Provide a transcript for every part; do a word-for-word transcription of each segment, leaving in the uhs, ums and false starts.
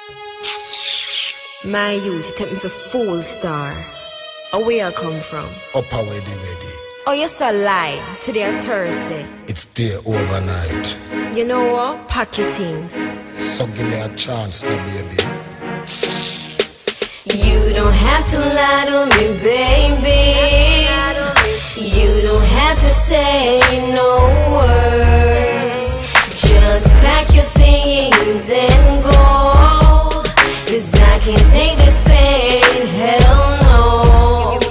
My youth take me for fool star. Oh, where I come from? Upper ready, ready. Oh, you still lie. Today or Thursday. It's there overnight. You know what? Pack your things. So give me a chance now, baby. You don't have to lie to me, baby. You don't have to say no words. Just pack your things and go. Cause I can't take this pain, hell no.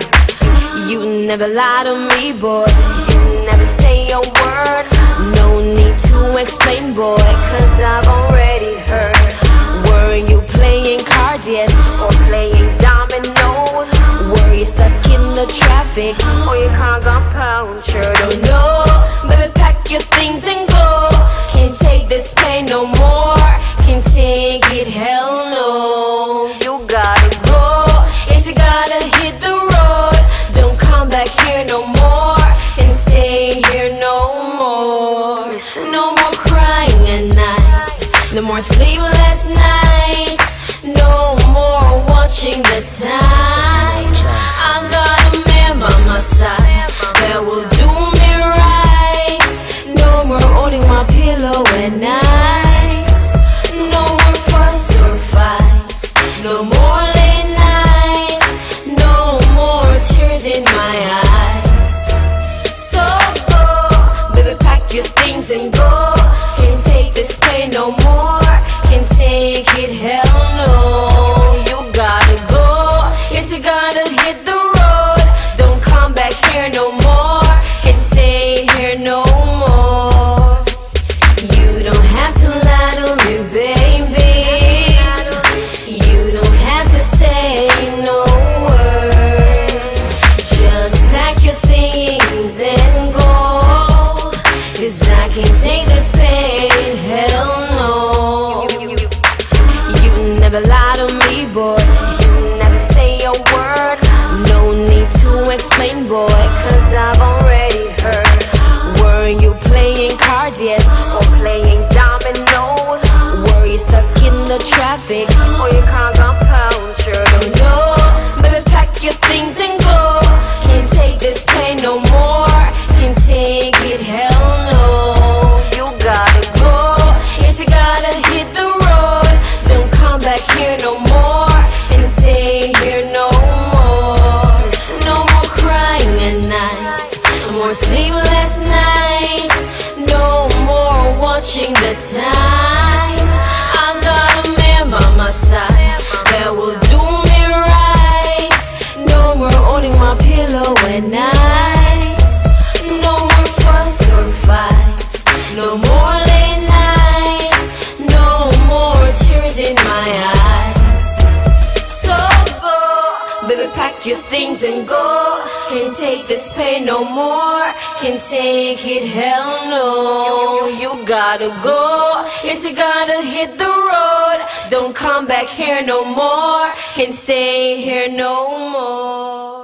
You never lie to me, boy. You never say a word. No need to explain, boy, cause I've already heard. Were you playing cards, yes, or playing dominoes? Were you stuck in the traffic, or you can't go puncture? Don't know, baby, pack your things and go. Can't take this pain no more. Can't take it, hell no. You gotta go, yes, you gotta hit the road. Don't come back here no more, and stay here no more. No more crying at night, no more sleepless nights, no more watching the time. I got a man by my side that will do me right. No more holding my pillow at night. No more fuss or fights, no more late nights, no more tears in my eyes. So go, baby, pack your things and go. Can't take this pain no more. Can't take it, hell no. You gotta go, yes, you gotta hit the road. Don't come back here no more. Can't stay here no more. You don't have to lie to me, baby. You don't have to say no words. Just pack your things and go. Cause I can't take this pain, hell no. You never lie to me, boy. You never say a word. No need to explain, boy, cause I've already heard. Were you playing cards, yes, or playing dominoes? Were you stuck in the traffic, or you can't go puncture? Don't know, baby, pack your things and go. Can't take this pain no more. Can't take it, hell no. You gotta go, yes, you gotta hit the road. Don't come back here no more, and stay here no more. No more crying at nights, no more sleepless nights, no more watching the time. I got a man by my side that will do me right. No more holding my pillow at night. No more fuss or fights, no more late nights, no more tears in my eyes. So go, baby, pack your things and go. Can't take this pain no more. Can't take it, hell no. You gotta go, yes, you gotta hit the road. Don't come back here no more. Can't stay here no more.